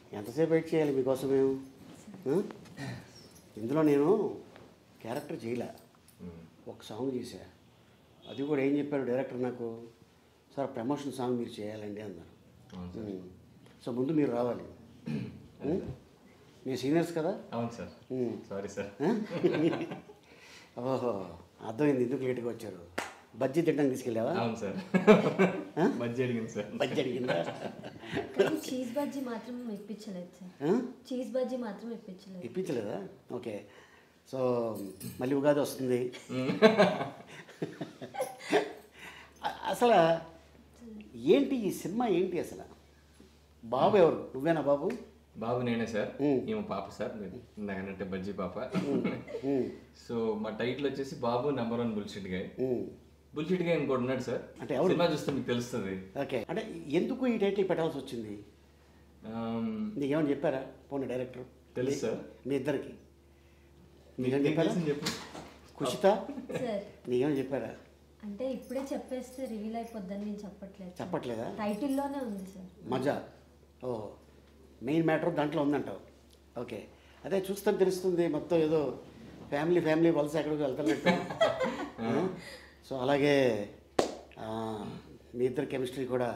ఎంతసేపు వెయిట్ చేయాలి మీకోసం మేము? ఇందులో నేను క్యారెక్టర్ చేయలే, ఒక సాంగ్ చేశా. అది కూడా ఏం చెప్పారు డైరెక్టర్ నాకు, సార్ ప్రమోషన్ సాంగ్ మీరు చేయాలండి అన్నారు. సో ముందు మీరు రావాలి, మీ సీనియర్స్ కదా. అవును సార్. Sorry sir. ఓహో, అర్థమైంది ఎందుకు లేట్గా వచ్చారు. బజ్జీ తినడానికి తీసుకెళ్ళావా? అవును సార్. బజ్జీ అడిగింది సార్. బజ్జీ అడిగిందా? చీజ్ బజ్జీ మాత్రం ఇప్పించలేదు సార్. చీజ్ బజ్జీ మాత్రం ఇప్పించలేదు. ఇప్పించలేదా? ఓకే. సో మళ్ళీ ఉగాది వస్తుంది. అసలు ఏంటి ఈ సినిమా ఏంటి అసలు? బాబు ఎవరు? నువ్వేనా బాబు? బాబు నేనే సార్. ఈమె పాప సార్, ఇందాకంటే బజ్జీ పాప. సో మా టైటిల్ వచ్చేసి Babu #1 bullshit guy. Bullshit guy ఇంకోటి ఉన్నాడు సార్, అంటే సినిమా చూస్తే మీకు తెలుస్తుంది. ఓకే, అంటే ఎందుకు ఈ టైటిల్ పెట్టాల్సి వచ్చింది? నీకేమని చెప్పారా పోనీ డైరెక్టర్? తెలుసు సార్ మీ ఇద్దరికి. నీకేం చెప్పారా? చెప్పు కుషిత, నీకేమని చెప్పారా? అంటే ఇప్పుడే చెప్పేస్తే రివీల్ అయిపోద్దని నేను చెప్పట్లేదు. చెప్పట్లేదా? టైటిల్లోనే ఉంది సార్. మజా. ఓ, మెయిన్ మ్యాటర్ దాంట్లో ఉందంటావు. ఓకే, అదే చూస్తే తెలుస్తుంది మొత్తం ఏదో ఫ్యామిలీ వలస ఎక్కడికి వెళ్తున్నట్టు. సో అలాగే మీ ఇద్దరు కెమిస్ట్రీ కూడా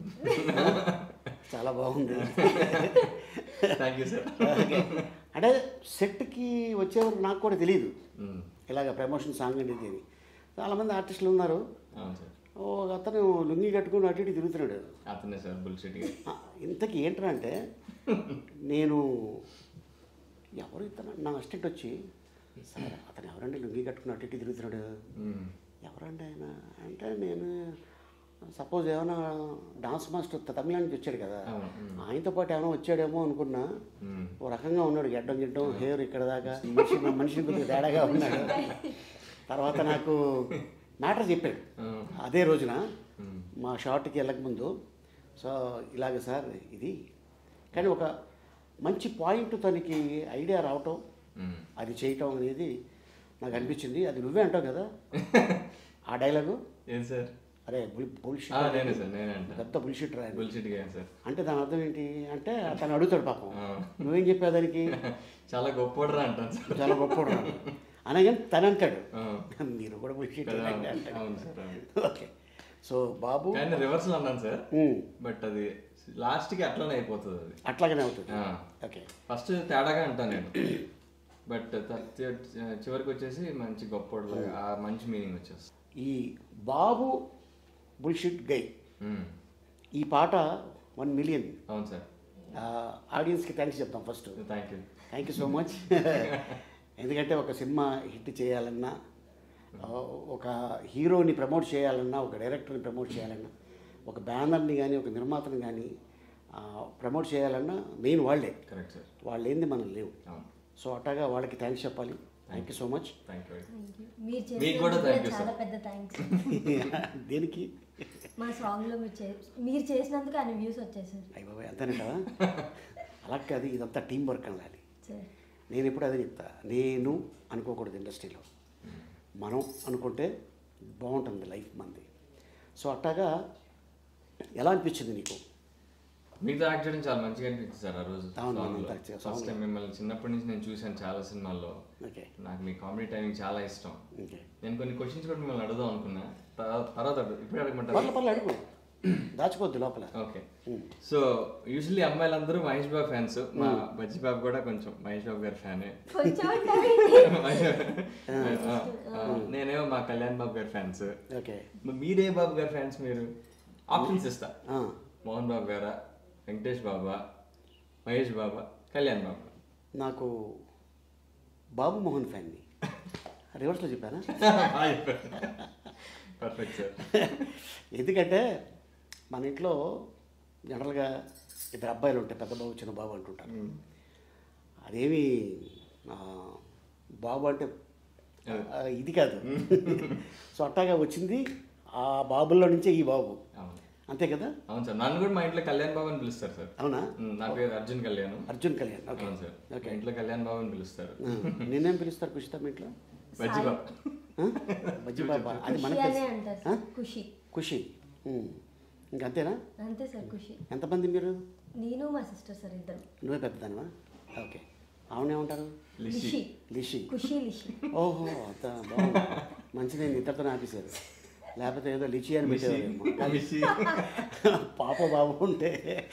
చాలా బాగుంది. Thank you sir. ఓకే, అంటే సెట్కి వచ్చేవారు నాకు కూడా తెలియదు ఇలాగ ప్రమోషన్ సాంగ్ అనేది. చాలామంది ఆర్టిస్టులు ఉన్నారు. ఒక అతను లుంగి కట్టుకుని అటు ఇటు తిరుగుతున్నాడు. అతనే సార్ బుల్షిట్. ఇంతకీ ఏంటంటే నేను ఎవరు ఇతను నా అసిస్టెంట్ వచ్చి, సార్ అతను ఎవరండి లుంగి కట్టుకుని అటు ఇటు తిరుగుతున్నాడు, ఎవరండి ఆయన అంటే, నేను సపోజ్ ఏమైనా డాన్స్ మాస్టర్ తమిళనాడు నుంచి వచ్చాడు కదా, ఆయనతో పాటు ఏమైనా వచ్చాడేమో అనుకున్నా. ఓ రకంగా ఉన్నాడు, గిడ్డం హెయిర్ ఇక్కడ దాకా, మనిషి కొద్దిగా తేడాగా ఉన్నాడు. తర్వాత నాకు మ్యాటర్ చెప్పాడు అదే రోజున మా షార్ట్కి వెళ్ళకముందు. సో ఇలాగ సార్ ఇది, కానీ ఒక మంచి పాయింట్ తనకి ఐడియా రావటం, అది చేయటం అనేది నాకు అనిపించింది. అది నువ్వే అంటావు కదా ఆ డైలాగు. ఏం సార్? అరే బుల్షిట్, పెద్ద బుల్షిట్ రా అంటే దాని అర్థం ఏంటి అంటే, తను అడుగుతాడు పాపం, నువ్వేం చెప్పావు దానికి? చాలా గొప్పోడరా అంటాను. చాలా గొప్పోడరా అనగానే తను అంటాడు, మీరు కూడా బుల్షిట్ అంటాడు. ఓకే, సో బాబు రివర్సల్ అన్నాను సార్, బట్ అది లాస్ట్కి అట్లానే అయిపోతుంది. అది అట్లాగనే అవుతుంది. ఓకే, ఫస్ట్ తేడాగా అంటాను నేను, బట్ చివరికి వచ్చేసి మంచి గొప్పోడు, ఆ మంచి మీనింగ్ వచ్చేస్తుంది. ఈ బాబు బుల్షిట్ గై ఈ పాట 1 మిలియన్. అవును సార్. ఆడియన్స్కి థ్యాంక్స్ చెప్తాం first. Thank you so much. ఎందుకంటే ఒక సినిమా హిట్ చేయాలన్నా, ఒక హీరోని ప్రమోట్ చేయాలన్నా, ఒక డైరెక్టర్ని ప్రమోట్ చేయాలన్నా, ఒక బ్యానర్ని కానీ ఒక నిర్మాతని కానీ ప్రమోట్ చేయాలన్నా మెయిన్ వాళ్ళే. Correct sir. వాళ్ళు ఏంది మనం లేవు. సో అట్టగా వాళ్ళకి థ్యాంక్స్ చెప్పాలి. Thank you so much. చాలా పెద్ద థ్యాంక్స్. దేనికి? మా సాంగ్లో మీరు చేసినందుకు అన్ని వ్యూస్ వచ్చాయి సార్. అయ్య బాబాయ్, అంతేనంటావా? అలా కాదు, ఇదంతా టీం వర్క్ అనాలి. నేను ఎప్పుడు అదే చెప్తా, నేను అనుకోకూడదు ఇండస్ట్రీలో, మనం అనుకుంటే బాగుంటుంది లైఫ్ మంది. సో అట్టాగా ఎలా అనిపించింది నీకు? మీతో యాక్ట్ చేయడం చాలా మంచిగా అనిపించింది సార్ ఆ రోజు. ఫస్ట్ టైం మిమ్మల్ని చిన్నప్పటి నుంచి నేను చూశాను చాలా సినిమాల్లో. నాకు మీ కామెడీ టైమింగ్ చాలా ఇష్టం. నేను కొన్ని క్వశ్చన్స్ కూడా మిమ్మల్ని అడుగుదాం అనుకున్నా, తర్వాత ఇప్పుడు అడగమంటారు? అడుగు, దాచుకోవద్దు లోపల. ఓకే, సో యూజువల్లీ అమ్మాయిలందరూ మహేష్ బాబు ఫ్యాన్స్. మా బజ్జీ బాబు కూడా కొంచెం మహేష్ బాబు గారి ఫ్యానే. నేనేమో మా కళ్యాణ్ బాబు గారి ఫ్యాన్స్. మీరే బాబు గారి ఫ్యాన్స్? మీరు ఆప్షన్స్ ఇస్తా, మోహన్ బాబు గారా, వెంకటేష్ బాబా, మహేష్ బాబా, కళ్యాణ్ బాబా? నాకు బాబు మోహన్ ఫ్యాన్ని. రివర్స్లో చెప్పానా? Perfect sir. ఎందుకంటే మన ఇంట్లో జనరల్గా 2 అబ్బాయిలు ఉంటాయి, పెద్ద బాబు చిన్న బాబు అంటుంటారు. అదేమి బాబు అంటే ఇది కాదు. సో అట్టాగా వచ్చింది ఆ బాబుల్లో నుంచే ఈ బాబు, అంతే కదా? అవును సార్. నన్ను కూడా మా ఇంట్లో కళ్యాణ్ బాబు అని పిలుస్తారు సార్. అవునా? నా పేరు Arjun Kalyan. Arjun Kalyan. Okay sir. Okay, ఇంట్లో కళ్యాణ్ బాబు అని పిలుస్తారు. నేనేం పిలుస్తారు కుషిత మీ ఇంట్లో? బజ్జీ బాబా. బజ్జీ బాబా అది మన ఖుషి. ఖుషి ఇంకంతేనా? అంతే సార్. ఖుషి. ఎంతమంది మీరు? నేను మా సిస్టర్ సార్ ఇద్దరు. నువ్వే పెద్దదానివా? ఓకే. ఆవిడేమంటారు? లిషి. లిషి. ఖుషి లిషి. ఓహో, అంత బాగుంది. మంచిది, ఇద్దరితో ఆపేశారు. లేకపోతే ఏదో లిచి అని పెట్టేవారేమో. పాప బాబు ఉంటే.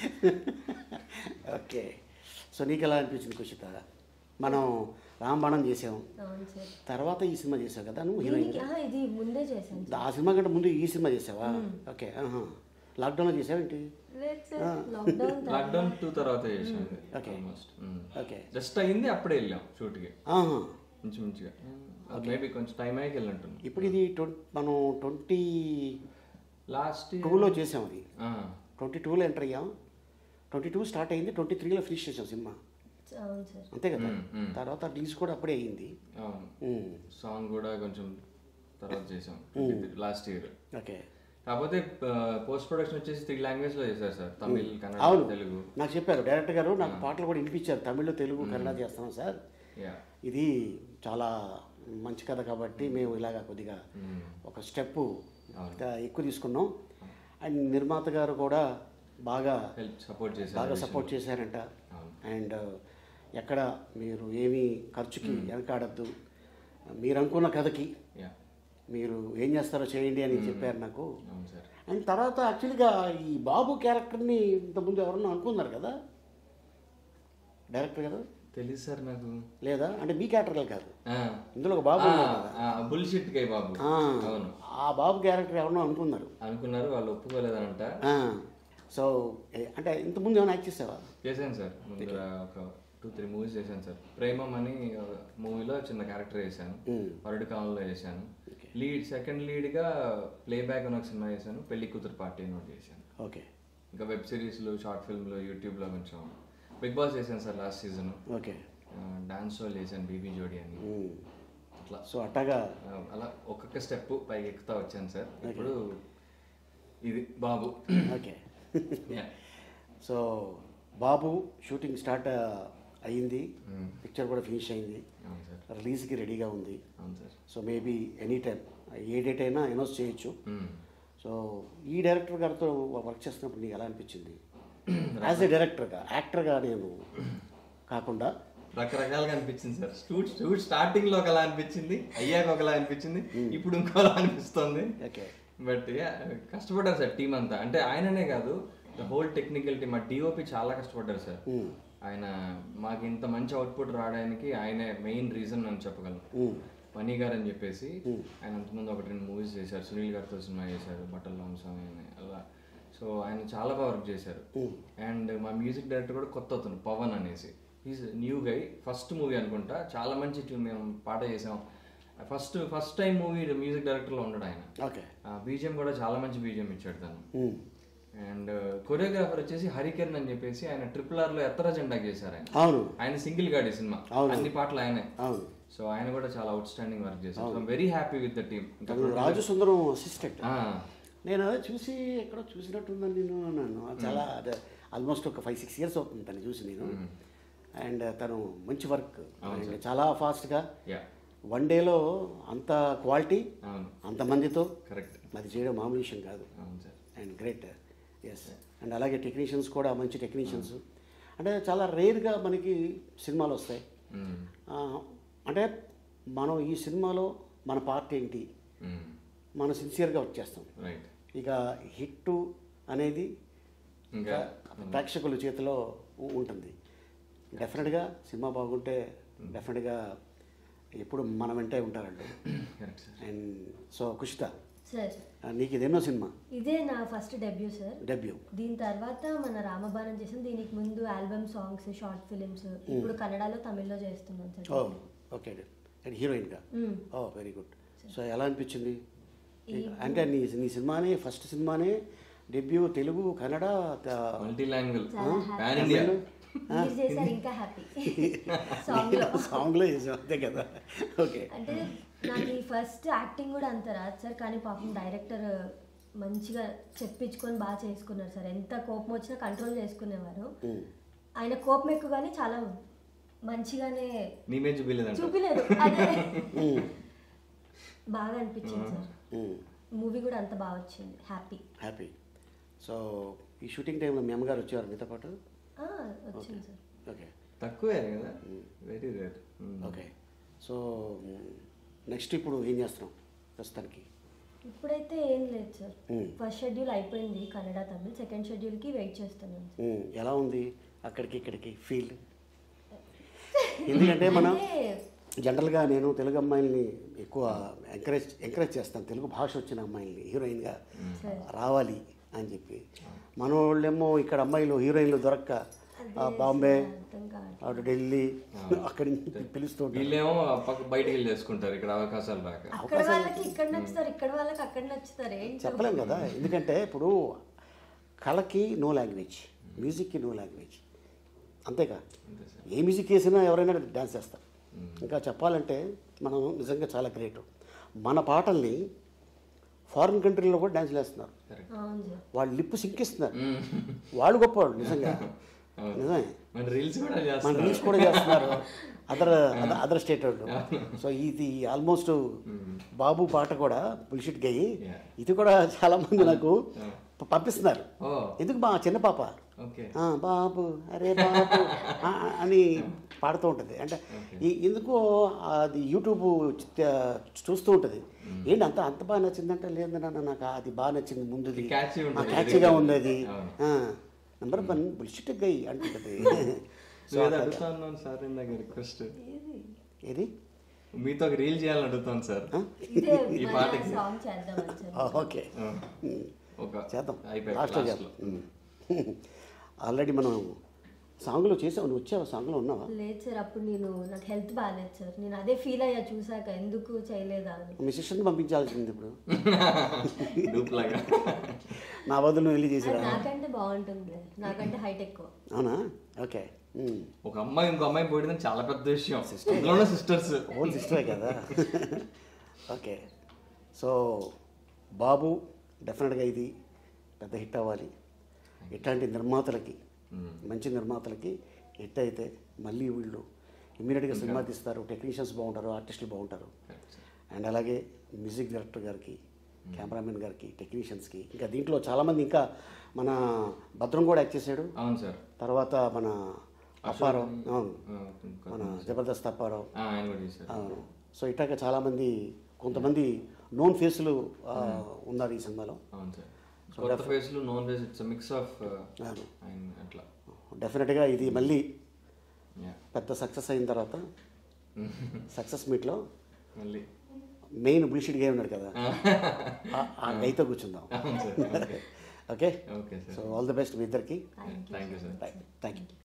ఓకే. సో నీకు ఎలా అనిపించింది కుషిత? మనం రాంబాణం చేసాము, తర్వాత ఈ సినిమా చేసావు కదా నువ్వు హీరోయిన్. ఇది ముందే చేశాను. ఆ సినిమా కంటే ముందు ఈ సినిమా చేసావా? ఓకే. లాక్డౌన్లో చేసావేంటి? లాక్డౌన్ 2 తర్వాత చేసాను. ఓకే. ఓకే. జస్ట్ అయింది, అప్పుడే వెళ్ళాం షూట్కి ఇంచుమించుగా. మేబీ కొంచెం టైం అయ్యి వెళ్ళంటున్నాం. ఇప్పుడు ఇది మనం 20 లాస్ట్ 2లో చేసాం. అది 22లో ఎంటర్ అయ్యాం, 22 స్టార్ట్ అయింది, 23లో ఫినిష్ చేసాం సినిమా. అంతే కదా. తర్వాత రిలీజ్ కూడా అప్పుడే అయ్యింది. సాంగ్ కూడా కొంచెం తర్వాత చేసాం లాస్ట్ ఇయర్. ఓకే. కాకపోతే పోస్ట్ ప్రొడక్షన్ వచ్చేసి 3 లాంగ్వేజ్లో చేశారు సార్, తమిళ్, కన్నడ, తెలుగు. నాకు చెప్పారు డైరెక్టర్ గారు, నాకు పాటలు కూడా వినిపించారు, తమిళ్, తెలుగు, కన్నడ చేస్తున్నాం సార్, ఇది చాలా మంచి కథ కాబట్టి మేము ఇలాగా కొద్దిగా ఒక స్టెప్ ఎక్కువ తీసుకున్నాం. అండ్ నిర్మాత గారు కూడా బాగా సపోర్ట్ చేశారంట. అండ్ ఎక్కడ మీరు ఏమీ ఖర్చుకి వెనకాడద్దు, మీరు అనుకున్న కథకి మీరు ఏం చేస్తారో చేయండి అని చెప్పారు నాకు. అండ్ తర్వాత యాక్చువల్గా ఈ బాబు క్యారెక్టర్ని ఇంతకుముందు ఎవరన్నా అనుకున్నారు కదా డైరెక్టర్ గారు? తెలియదు సార్ నాకు. లేదా అంటే మీ క్యారెక్టర్ కాదు, ఇందులో ఒక బాబు బుల్షిట్ కై బాబు. అవును, ఆ బాబు క్యారెక్టర్ ఎవరన్నా అనుకున్నారు, వాళ్ళు ఒప్పుకోలేదంట. సో అంటే ఇంతకుముందు ఏమైనా యాక్ట్ చేసావా? చేశాను సార్, ముందు ఒక 2-3 మూవీస్ చేశాను సార్. ప్రేమం అని మూవీలో చిన్న క్యారెక్టర్ చేశాను, వరడు కాలంలో చేశాను. సెకండ్ లీడ్గా ప్లేబ్యాక్ అని ఒక సినిమా చేశాను, పెళ్లి కూతురు పార్టీ అని ఒకటి చేశాను. ఓకే. ఇంకా వెబ్ సిరీస్లు, షార్ట్ ఫిల్మ్లు, యూట్యూబ్లో కొంచెం. బిగ్ బాస్ చేశాను sir last season. Okay. Dance show చేశాను, బీబీ జోడి అని. అట్లా సో అట్టగా అలా ఒక్కొక్క స్టెప్ పైకి ఎక్కుతా వచ్చాను సార్. ఇప్పుడు ఇది బాబు. Okay. So Babu shooting start అయ్యింది, పిక్చర్ కూడా ఫినిష్ అయింది, రిలీజ్కి రెడీగా ఉంది. So maybe any time a date అయినా అనౌన్స్ చేయొచ్చు. సో ఈ డైరెక్టర్ గారితో వర్క్ చేస్తున్నప్పుడు నీకు ఎలా అనిపించింది? యాజ్ ఎ డైరెక్టర్గా, యాక్టర్గా నేను కాకుండా రకరకాలుగా అనిపించింది సార్. షూట్ స్టార్టింగ్లో ఒకలా అనిపించింది, అయ్యాక ఒకలా అనిపించింది, ఇప్పుడు ఇంకోలా అనిపిస్తుంది. ఓకే. బట్ కష్టపడ్డారు సార్ టీం అంతా. అంటే ఆయననే కాదు, ద హోల్ టెక్నికల్ టీమ్, మా డిఓపి చాలా కష్టపడ్డారు సార్. ఆయన మాకు ఇంత మంచి అవుట్పుట్ రావడానికి ఆయనే మెయిన్ రీజన్ అని చెప్పగలను. మనీ గారు అని చెప్పేసి ఆయన అంతకుముందు 1-2 మూవీస్ చేశారు, సునీల్ గారితో సినిమా చేశారు, బట్టల వంశం అలా. సో ఆయన చాలా బాగా వర్క్ చేశారు. అండ్ మా మ్యూజిక్ డైరెక్టర్ కూడా కొత్త అతను, పవన్ అనేసి, is new guy. First movie అనుకుంటా, చాలా మంచి ట్యూన్ మేము పాట చేసాం. ఫస్ట్ టైం మూవీ మ్యూజిక్ డైరెక్టర్లో ఉన్నాడు ఆయన. ఓకే. బీజిఎం కూడా చాలా మంచి బీజిఎం ఇచ్చాడు తను. అండ్ కొరియోగ్రాఫర్ వచ్చేసి హరికిరణ్ అని చెప్పేసి, ఆయన RRRలో ఎత్తర జెండా చేశారు ఆయన. ఆయన సింగిల్ గాడి సినిమా, అన్ని పాటలు ఆయనే. సో ఆయన కూడా చాలా అవుట్ స్టాండింగ్ వర్క్ చేశారు. So very happy with the team. Raju Sundaram assistant నేను అదే చూసి ఎక్కడో చూసినట్టుందని నేను అన్నాను. చాలా అదే ఆల్మోస్ట్ ఒక 5-6 ఇయర్స్ అవుతుంది తను చూసి నేను. అండ్ తను మంచి వర్క్, చాలా ఫాస్ట్గా 1 డేలో అంత క్వాలిటీ, అంతమందితో అది చేయడం మామూలు విషయం కాదు. And great. ఎస్. అండ్ అలాగే టెక్నీషియన్స్ కూడా మంచి టెక్నీషియన్స్. అంటే చాలా రేర్గా మనకి సినిమాలు వస్తాయి. అంటే మనం ఈ సినిమాలో మన పార్ట్ ఏంటి, మనం సిన్సియర్గా వర్క్ చేస్తాం. ఇక హిట్ అనేది ప్రేక్షకుల చేతిలో ఉంటుంది. డెఫినెట్గా సినిమా బాగుంటే డెఫినెట్గా ఎప్పుడు మన వెంటే ఉంటారండి. అండ్ సో కుషిత, నీకు ఇదేనో సినిమా? ఇదే నా ఫస్ట్ డెబ్యూ సార్. డెబ్యూ. దీని తర్వాత మన రామబాణం చేసాం. దీనికి ముందు ఆల్బమ్ సాంగ్స్, షార్ట్ ఫిలిమ్స్, ఇప్పుడు కన్నడలో, తమిళ్లో చేస్తున్నాను సార్. ఓకే. అండ్ హీరోయిన్గా. Very good. సో ఎలా అనిపించింది? అంటే నీ సినిమానే, ఫస్ట్ సినిమానే debut, Telugu, Kannada, multi language, ఇంకా హ్యాపీ. సాంగ్లో చేసాం అంతే కదా. ఓకే. అంటే నాకు ఈ ఫస్ట్ యాక్టింగ్ కూడా అంత రాదు సార్, కానీ పాపం డైరెక్టర్ మంచిగా చెప్పించుకొని బాగా చేసుకున్నారు సార్. ఎంత కోపం వచ్చినా కంట్రోల్ చేసుకునేవారు. ఆయన కోపం ఎక్కువ కానీ చాలా మంచిగానే చూపిలేదు. అదే బాగా అనిపించింది సార్. మూవీ కూడా అంత బాగా వచ్చింది. హ్యాపీ. సో ఈ షూటింగ్ టైంలో మీ అమ్మగారు వచ్చేవారు మీతో పాటు? వచ్చింది సార్. ఓకే, తక్కువే కదా, very rare. Okay. So next ఇప్పుడు ఏం చేస్తున్నాం ప్రస్తుతానికి? ఇప్పుడైతే ఏం లేదు సార్. ఫస్ట్ షెడ్యూల్ అయిపోయింది కన్నడ తమిళ్, సెకండ్ షెడ్యూల్కి వెయిట్ చేస్తున్నాను. ఎలా ఉంది అక్కడికి ఇక్కడికి ఫీల్? ఎందుకంటే మనం జనరల్గా నేను తెలుగు అమ్మాయిల్ని ఎక్కువ ఎంకరేజ్ చేస్తాను, తెలుగు భాష వచ్చిన అమ్మాయిల్ని హీరోయిన్గా రావాలి అని చెప్పి. మన వాళ్ళేమో ఇక్కడ అమ్మాయిలు హీరోయిన్లు దొరక్క బాంబే, అటు ఢిల్లీ అక్కడి నుంచి పిలుస్తూ వీళ్ళేమో బయటికి వెళ్ళి చేసుకుంటారు, ఇక్కడ అవకాశాలు రాక. అక్కడ వాళ్ళకి ఇక్కడ నచ్చుతారు, ఇక్కడ వాళ్ళకి అక్కడ నచ్చుతారు, చెప్పలేం కదా. ఎందుకంటే ఇప్పుడు కళకి నో లాంగ్వేజ్, మ్యూజిక్కి నో లాంగ్వేజ్, అంతేగా. ఏ మ్యూజిక్ వేసినా ఎవరైనా డ్యాన్స్ చేస్తారు. ఇంకా చెప్పాలంటే మనం నిజంగా చాలా గ్రేట్. మన పాటల్ని ఫారిన్ కంట్రీలో కూడా డ్యాన్స్లు వేస్తున్నారు, వాళ్ళు లిప్పు సింకిస్తున్నారు, వాళ్ళు గొప్పవాళ్ళు నిజంగా. నిజమే, మన రీల్స్ కూడా చేస్తున్నారు అదర్ స్టేట్ వాళ్ళు. సో ఇది ఆల్మోస్ట్ బాబు పాట కూడా బుల్షిట్ గయ్యి, ఇది కూడా చాలా మంది నాకు పంపిస్తున్నారు. ఎందుకు మా చిన్న పాప బాబు అరే బాబు అని పాడుతూ ఉంటుంది. అంటే ఎందుకో అది యూట్యూబ్ చూస్తూ ఉంటుంది. ఏంటి అంత బాగా నచ్చిందంటే, లేదన్నా నాకు అది బాగా నచ్చింది, ముందుది క్యాచీగా ఉంది, అది నెంబర్ 1 బుల్షిట్ గై అంటుంటుంది. రిక్వెస్ట్ ఏది మీతో ఒక రీల్ చేయాలని అడుగుతాను సార్ ఈ పాటకి. ఓకే, చేద్దాం, లాస్ట్లో చేద్దాం. ఆల్రెడీ మనం సాంగ్లో చేసావు, నువ్వు వచ్చావు, సాంగ్లో ఉన్నావా? లేదు సార్, అప్పుడు నాకు హెల్త్ బాగాలేదు సార్, నేను అదే ఫీల్ అయ్యా చూసాక, ఎందుకు చేయలేదా అని. మీ సిస్టర్ని పంపించాల్సింది ఇప్పుడు, నా బదులు నువ్వు వెళ్ళి చేసిరా. నాకంటే బాగుంటుంది, నాకంటే హైట్ ఎక్కువ. అవునా? ఓకే. ఒక అమ్మాయి ఇంకో అమ్మాయి పోయింది చాలా పెద్ద విషయం, సిస్టర్స్ ఓన్ సిస్టరే కదా. ఓకే, సో బాబు డెఫినెట్గా ఇది పెద్ద హిట్ అవ్వాలి. ఇట్లాంటి నిర్మాతలకి, మంచి నిర్మాతలకి హిట్ అయితే మళ్ళీ వీళ్ళు ఇమ్మీడియట్గా సినిమా తీస్తారు, టెక్నీషియన్స్ బాగుంటారు, ఆర్టిస్టులు బాగుంటారు. అండ్ అలాగే మ్యూజిక్ డైరెక్టర్ గారికి, కెమెరామెన్ గారికి, టెక్నీషియన్స్కి, ఇంకా దీంట్లో చాలామంది, ఇంకా మన భద్రం కూడా యాక్ట్ చేశాడు. అవును సార్. తర్వాత మన అప్పారావు, అవును, మన జబర్దస్త్ అప్పారావు, అవును. సో ఇట్లాగా చాలామంది, కొంతమంది నోన్ ఫేస్లు ఉన్నారు ఈ సినిమాలో. అవును సార్, కొత్త ఫేస్లు, known face, it's mix of అట్లా. డెఫినెట్గా ఇది మళ్ళీ పెద్ద సక్సెస్ అయిన తర్వాత సక్సెస్ మీట్లో మళ్ళీ మెయిన్ బుల్షిట్ గేమ్ ఉన్నాడు కదా, ఆ గైతో కూర్చుందాం. Okay, so all the best మీ ఇద్దరికి. Thank you sir. Thank you.